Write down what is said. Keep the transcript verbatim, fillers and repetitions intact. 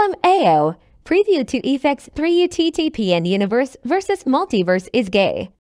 L M A O. Preview to Effects three U T T P N Universe versus Multiverse is gay.